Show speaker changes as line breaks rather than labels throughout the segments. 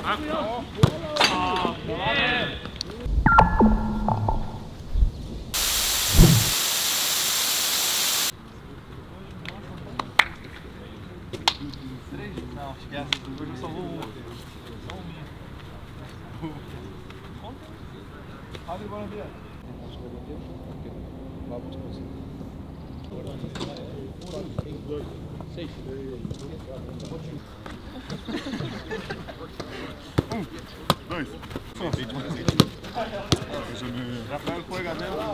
Não, esquece. Hoje eu só vou um. Só um minha. Abre agora, André.
Dois. Rafael colega dela.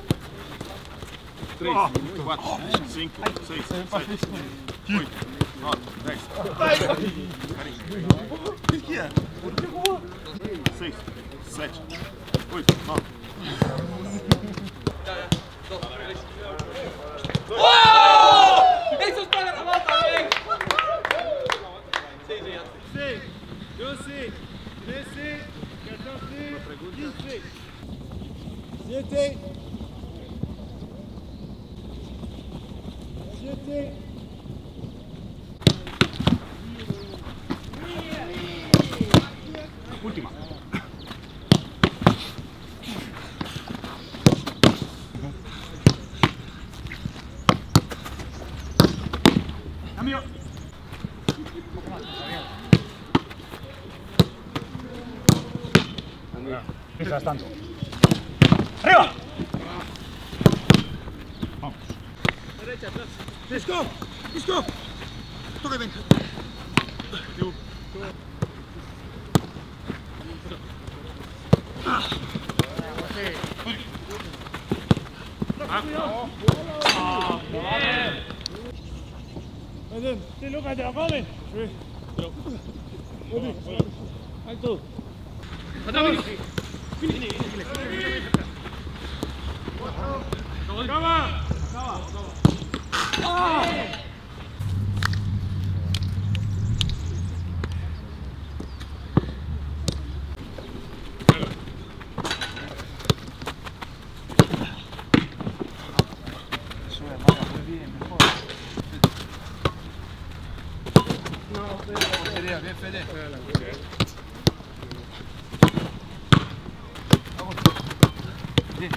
3, 4, 5, 6, 7, 8, 9, 10. O que é? 6, 7, 8, 9.
Eso es para la volta, bien.
Sei, 12, 13, 14, 15, 7, 7.
Última. Cambio. Mientras tanto. ¡Arriba! Vamos.
Derecha, atrás.
Let's go! Let's go! Toca bem.
Sí, Lucas, te lo comen.
Alto. Bien, Fede. Bien.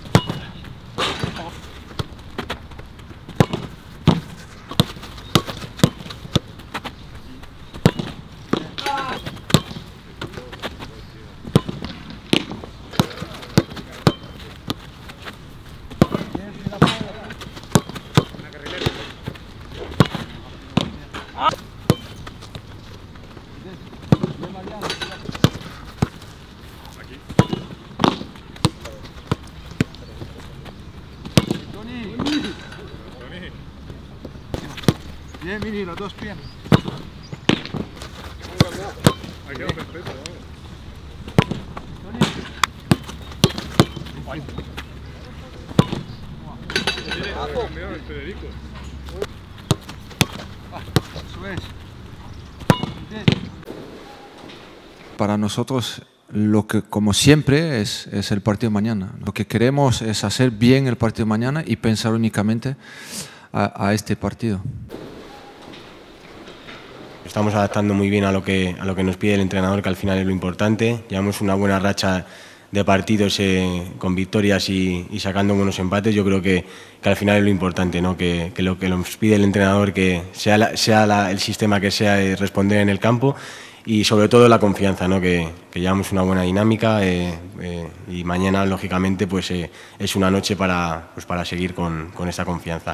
Bien, Mini, los dos piernas.
Ahí quedó perfecto, vamos. Federico.
Eso es.
Para nosotros, lo que, como siempre, es el partido de mañana. Lo que queremos es hacer bien el partido de mañana y pensar únicamente a este partido.
Estamos adaptando muy bien a lo que nos pide el entrenador, que al final es lo importante. Llevamos una buena racha de partidos con victorias y sacando buenos empates. Yo creo que al final es lo importante, ¿no? Que lo que nos pide el entrenador, que sea el sistema que sea, responder en el campo, y sobre todo la confianza, ¿no? Que llevamos una buena dinámica y mañana, lógicamente, pues es una noche para seguir con esta confianza.